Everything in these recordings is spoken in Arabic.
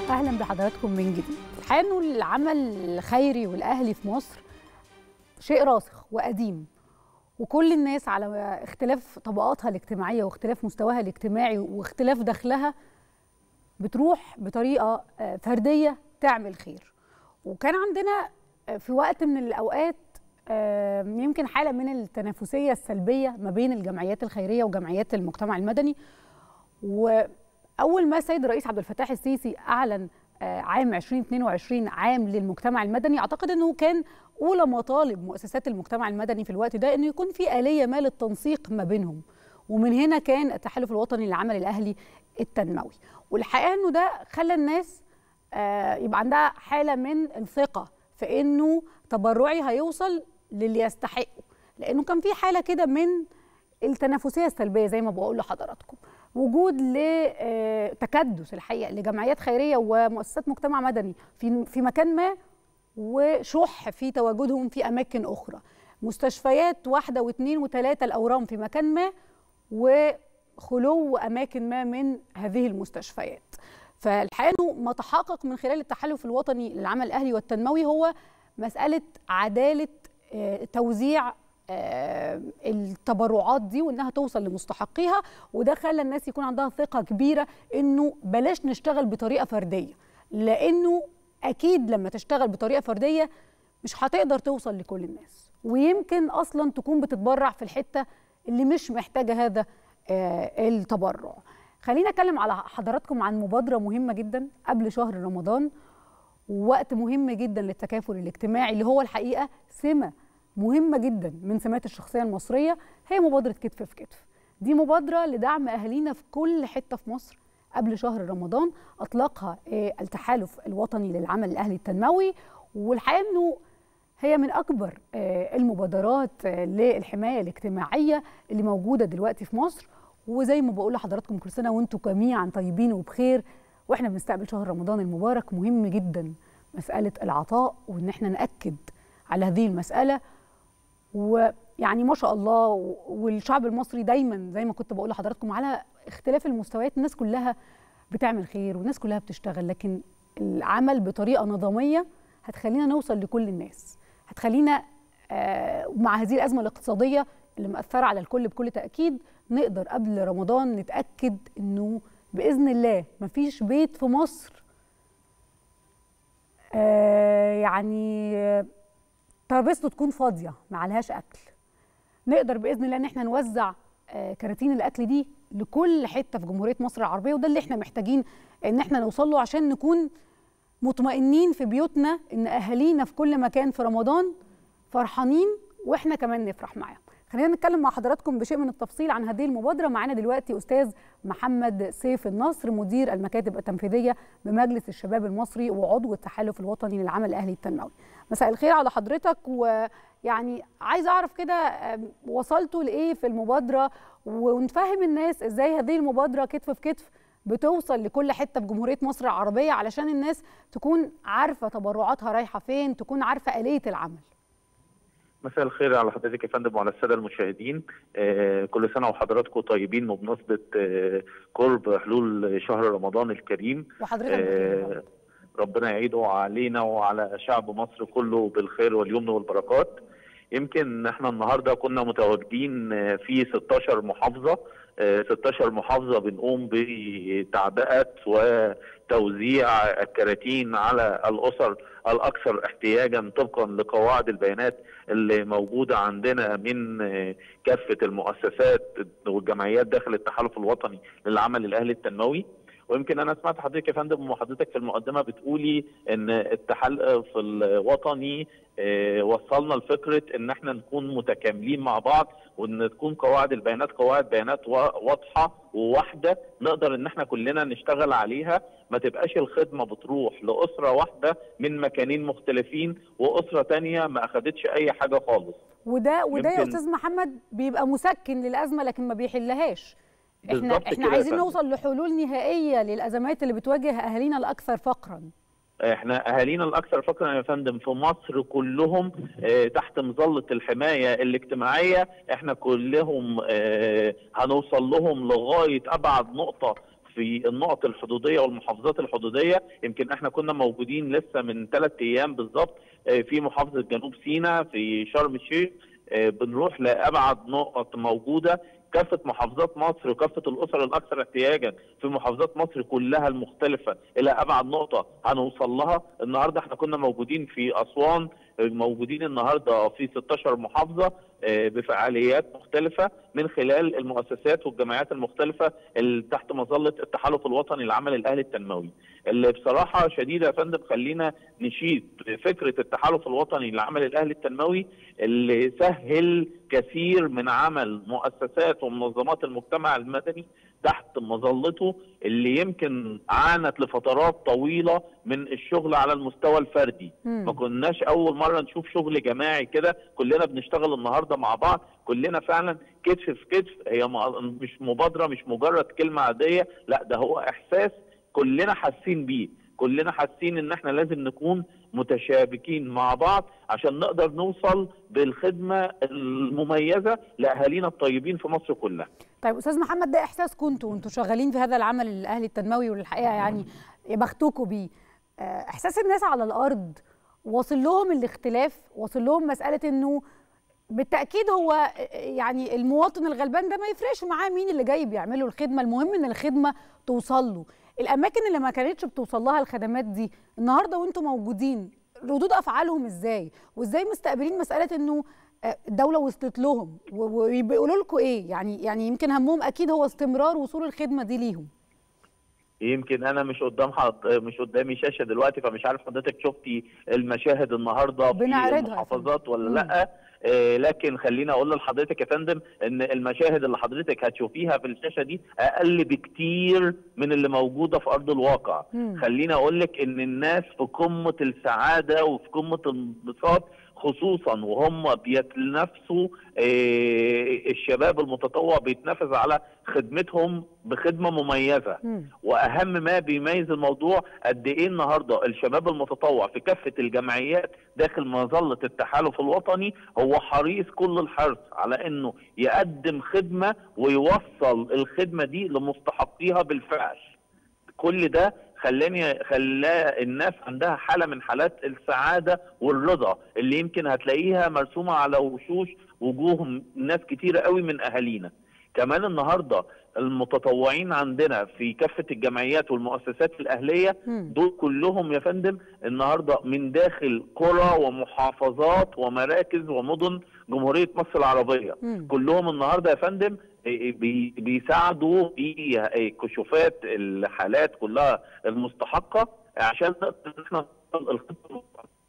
اهلا بحضراتكم من جديد. الحقيقه انه العمل الخيري والاهلي في مصر شيء راسخ وقديم، وكل الناس على اختلاف طبقاتها الاجتماعيه واختلاف مستواها الاجتماعي واختلاف دخلها بتروح بطريقه فرديه تعمل خير. وكان عندنا في وقت من الاوقات يمكن حاله من التنافسيه السلبيه ما بين الجمعيات الخيريه وجمعيات المجتمع المدني. وأول ما السيد الرئيس عبد الفتاح السيسي أعلن عام 2022 عام للمجتمع المدني، أعتقد أنه كان أولى مطالب مؤسسات المجتمع المدني في الوقت ده أنه يكون في آلية ما للتنسيق ما بينهم، ومن هنا كان التحالف الوطني للعمل الأهلي التنموي. والحقيقة أنه ده خلى الناس يبقى عندها حالة من الثقة في أنه تبرعي هيوصل للي يستحقه، لأنه كان في حالة كده من التنافسية السلبية زي ما بقول لحضراتكم، وجود لتكدس الحقيقه لجمعيات خيريه ومؤسسات مجتمع مدني في مكان ما، وشح في تواجدهم في اماكن اخرى، مستشفيات واحده واثنين وثلاثه الاورام في مكان ما، وخلو اماكن ما من هذه المستشفيات. فالحقيقه ما تحقق من خلال التحالف الوطني للعمل الاهلي والتنموي هو مساله عداله توزيع التبرعات دي، وانها توصل لمستحقيها. وده خلى الناس يكون عندها ثقه كبيره انه بلاش نشتغل بطريقه فرديه، لانه اكيد لما تشتغل بطريقه فرديه مش هتقدر توصل لكل الناس، ويمكن اصلا تكون بتتبرع في الحته اللي مش محتاجه هذا التبرع. خلينا اتكلم على حضراتكم عن مبادره مهمه جدا قبل شهر رمضان، ووقت مهم جدا للتكافل الاجتماعي اللي هو الحقيقه سمه مهمة جدا من سمات الشخصية المصرية، هي مبادرة كتف في كتف. دي مبادرة لدعم أهالينا في كل حتة في مصر قبل شهر رمضان، أطلقها التحالف الوطني للعمل الأهلي التنموي. والحقيقة أنه هي من أكبر المبادرات للحماية الاجتماعية اللي موجودة دلوقتي في مصر. وزي ما بقول لحضراتكم كل سنة وانتم جميعا طيبين وبخير، واحنا بنستقبل شهر رمضان المبارك. مهم جدا مسألة العطاء، وان احنا نأكد على هذه المسألة. ويعني ما شاء الله، والشعب المصري دايما زي ما كنت بقول لحضراتكم على اختلاف المستويات الناس كلها بتعمل خير والناس كلها بتشتغل، لكن العمل بطريقه نظاميه هتخلينا نوصل لكل الناس، هتخلينا مع هذه الازمه الاقتصاديه اللي مأثره على الكل بكل تاكيد نقدر قبل رمضان نتاكد انه باذن الله مفيش بيت في مصر يعني ترابيزته تكون فاضيه ما عليهاش اكل. نقدر باذن الله ان احنا نوزع كراتين الاكل دي لكل حته في جمهوريه مصر العربيه، وده اللي احنا محتاجين ان احنا نوصل له عشان نكون مطمئنين في بيوتنا ان اهالينا في كل مكان في رمضان فرحانين واحنا كمان نفرح معاهم. خلينا نتكلم مع حضراتكم بشيء من التفصيل عن هذه المبادره. معانا دلوقتي استاذ محمد سيف النصر، مدير المكاتب التنفيذيه بمجلس الشباب المصري وعضو التحالف الوطني للعمل الاهلي التنموي. مساء الخير على حضرتك، ويعني عايز اعرف كده وصلتوا لايه في المبادره، ونفهم الناس ازاي هذه المبادره كتف في كتف بتوصل لكل حته في جمهوريه مصر العربيه، علشان الناس تكون عارفه تبرعاتها رايحه فين، تكون عارفه آلية العمل. مساء الخير على حضرتك يا فندم وعلى الساده المشاهدين. كل سنه وحضراتكم طيبين بمناسبه قرب حلول شهر رمضان الكريم. وحضرتك ربنا يعيده علينا وعلى شعب مصر كله بالخير واليمن والبركات. يمكن احنا النهارده كنا متواجدين في 16 محافظه، 16 محافظه بنقوم بتعبئه وتوزيع الكراتين على الاسر الاكثر احتياجا طبقا لقواعد البيانات اللي موجوده عندنا من كافه المؤسسات والجمعيات داخل التحالف الوطني للعمل الاهلي التنموي. ويمكن انا سمعت حضرتك يا فندم وحضرتك في المقدمه بتقولي ان التحالف الوطني وصلنا لفكره ان احنا نكون متكاملين مع بعض، وان تكون قواعد البيانات قواعد بيانات واضحه وواحده نقدر ان احنا كلنا نشتغل عليها، ما تبقاش الخدمه بتروح لاسره واحده من مكانين مختلفين واسره ثانيه ما اخذتش اي حاجه خالص. وده يا استاذ محمد بيبقى مسكن للازمه لكن ما بيحلهاش. احنا عايزين نوصل لحلول نهائيه للازمات اللي بتواجه اهالينا الاكثر فقرا. احنا اهالينا الاكثر فقرا يا فندم في مصر كلهم تحت مظله الحمايه الاجتماعيه، احنا كلهم هنوصل لهم لغايه ابعد نقطه في النقط الحدوديه والمحافظات الحدوديه. يمكن احنا كنا موجودين لسه من 3 ايام بالظبط في محافظه جنوب سيناء في شرم الشيخ، بنروح لابعد نقط موجوده. كافه محافظات مصر وكافه الاسر الاكثر احتياجا في محافظات مصر كلها المختلفه الى ابعد نقطه هنوصل لها. النهارده احنا كنا موجودين في اسوان، موجودين النهارده في 16 محافظه بفعاليات مختلفه من خلال المؤسسات والجمعيات المختلفه اللي تحت مظله التحالف الوطني للعمل الاهلي التنموي، اللي بصراحه شديده يا فندم خلينا نشيد فكره التحالف الوطني للعمل الاهلي التنموي اللي سهل كثير من عمل مؤسسات ومنظمات المجتمع المدني تحت مظلته، اللي يمكن عانت لفترات طويله من الشغل على المستوى الفردي. ما كناش اول مره نشوف شغل جماعي كده، كلنا بنشتغل النهارده مع بعض، كلنا فعلا كتف في كتف. هي مش مبادره، مش مجرد كلمه عاديه، لا ده هو احساس كلنا حاسين بيه، كلنا حاسين ان احنا لازم نكون متشابكين مع بعض عشان نقدر نوصل بالخدمه المميزه لاهالينا الطيبين في مصر كلها. طيب استاذ محمد، ده احساسكم وانتوا شغالين في هذا العمل الاهلي التنموي، والحقيقه يعني يا بختكم بيه. احساس الناس على الارض واصل لهم الاختلاف، واصل لهم مساله انه بالتاكيد هو يعني المواطن الغلبان ده ما يفرقش معاه مين اللي جاي بيعمل له الخدمه، المهم ان الخدمه توصل له. الاماكن اللي ما كانتش بتوصل لها الخدمات دي النهارده وانتم موجودين، ردود افعالهم ازاي؟ وازاي مستقبلين مساله انه الدوله وصلت لهم وبيقولوا لكم ايه؟ يعني يمكن همهم اكيد هو استمرار وصول الخدمه دي ليهم. يمكن انا مش قدامي شاشه دلوقتي، فمش عارف حضرتك شفتي المشاهد النهارده في المحافظات ولا لا. لكن خليني اقول لحضرتك يا فندم ان المشاهد اللي حضرتك هتشوفيها في الشاشه دي اقل بكتير من اللي موجوده في ارض الواقع. خليني اقول لك ان الناس في قمه السعاده وفي قمه الانبساط، خصوصا وهم بيتنافسوا. الشباب المتطوع بيتنافس على خدمتهم بخدمه مميزه. واهم ما بيميز الموضوع قد ايه النهارده الشباب المتطوع في كافه الجمعيات داخل مظله التحالف الوطني هو حريص كل الحرص على انه يقدم خدمه ويوصل الخدمه دي لمستحقيها بالفعل. كل ده خلى الناس عندها حاله من حالات السعاده والرضا اللي يمكن هتلاقيها مرسومه على وجوه ناس كتيره قوي من اهالينا. كمان النهارده المتطوعين عندنا في كافه الجمعيات والمؤسسات الاهليه دول كلهم يا فندم النهارده من داخل قرى ومحافظات ومراكز ومدن جمهوريه مصر العربيه. كلهم النهارده يا فندم بيساعدوا في كشوفات الحالات كلها المستحقه عشان نقدر الخطه.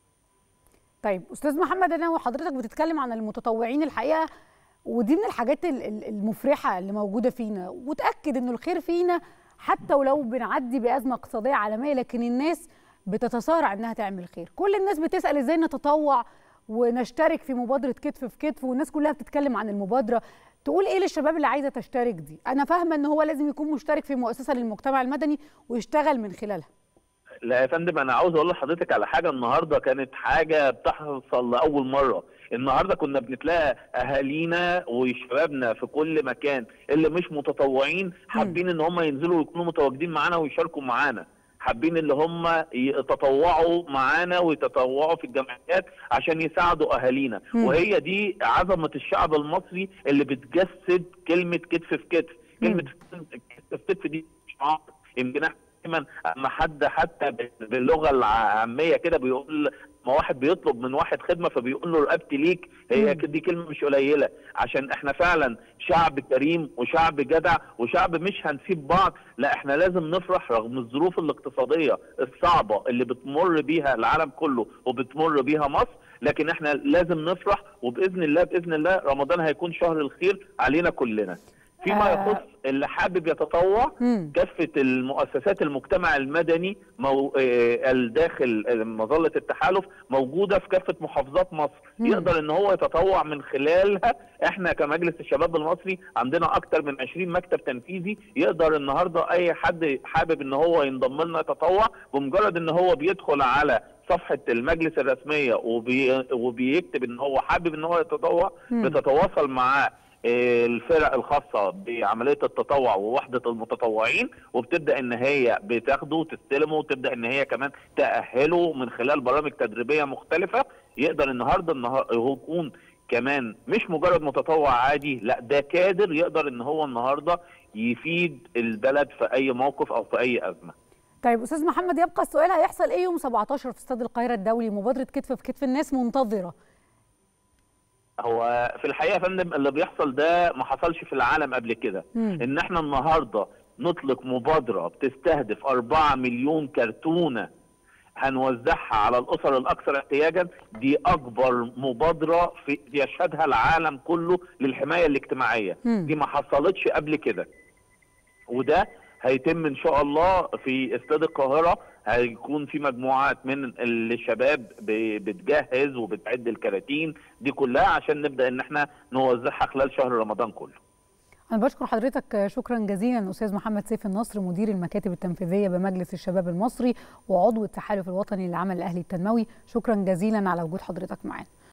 طيب استاذ محمد، انا وحضرتك بتتكلم عن المتطوعين، الحقيقه ودي من الحاجات المفرحه اللي موجوده فينا، وتاكد انه الخير فينا حتى ولو بنعدي بازمه اقتصاديه عالميه، لكن الناس بتتسارع انها تعمل خير. كل الناس بتسال ازاي نتطوع ونشترك في مبادره كتف في كتف، والناس كلها بتتكلم عن المبادره. تقول ايه للشباب اللي عايزه تشترك دي؟ انا فاهمه ان هو لازم يكون مشترك في مؤسسه للمجتمع المدني ويشتغل من خلالها. لا يا فندم، انا عاوز اقول لحضرتك على حاجه. النهارده كانت حاجه بتحصل لاول مره. النهارده كنا بنتلاقى اهالينا وشبابنا في كل مكان اللي مش متطوعين حابين ان هم ينزلوا ويكونوا متواجدين معانا ويشاركوا معانا، حابين اللي هم يتطوعوا معانا ويتطوعوا في الجمعيات عشان يساعدوا اهالينا. وهي دي عظمه الشعب المصري اللي بتجسد كلمه كتف في كتف. كلمه كتف في كتف دي شعار. يمكن دايما اما حد حتى باللغه العاميه كده بيقول، ما واحد بيطلب من واحد خدمه فبيقول له رقبتي ليك، هي دي كلمه مش قليله، عشان احنا فعلا شعب كريم وشعب جدع وشعب مش هنسيب بعض. لا احنا لازم نفرح رغم الظروف الاقتصاديه الصعبه اللي بتمر بيها العالم كله وبتمر بيها مصر، لكن احنا لازم نفرح. وباذن الله رمضان هيكون شهر الخير علينا كلنا. فيما يخص اللي حابب يتطوع، كافه المؤسسات المجتمع المدني الداخل مظله التحالف موجوده في كافه محافظات مصر، يقدر ان هو يتطوع من خلالها. احنا كمجلس الشباب المصري عندنا اكتر من 20 مكتب تنفيذي، يقدر النهارده اي حد حابب ان هو ينضم لنا يتطوع بمجرد ان هو بيدخل على صفحه المجلس الرسميه وبيكتب ان هو حابب ان هو يتطوع، بتتواصل معاه الفرق الخاصه بعمليه التطوع ووحده المتطوعين، وبتبدا ان هي بتاخده وتستلمه، وتبدا ان هي كمان تاهله من خلال برامج تدريبيه مختلفه، يقدر النهارده هو يكون كمان مش مجرد متطوع عادي، لا ده كادر يقدر ان هو النهارده يفيد البلد في اي موقف او في اي ازمه. طيب استاذ محمد، يبقى السؤال هيحصل ايه يوم 17 في استاد القاهره الدولي؟ مبادره كتف في كتف، الناس منتظره. هو في الحقيقه يا فندم اللي بيحصل ده ما حصلش في العالم قبل كده، ان احنا النهارده نطلق مبادره بتستهدف 4 مليون كرتونه هنوزعها على الاسر الاكثر احتياجا. دي اكبر مبادره يشهدها العالم كله للحمايه الاجتماعيه، دي ما حصلتش قبل كده. وده هيتم ان شاء الله في استاد القاهره، هيكون في مجموعات من الشباب بتجهز وبتعد الكراتين دي كلها عشان نبدا ان احنا نوزعها خلال شهر رمضان كله. أنا بشكر حضرتك شكرا جزيلا أستاذ محمد سيف النصر، مدير المكاتب التنفيذية بمجلس الشباب المصري وعضو التحالف الوطني للعمل الأهلي التنموي. شكرا جزيلا على وجود حضرتك معنا.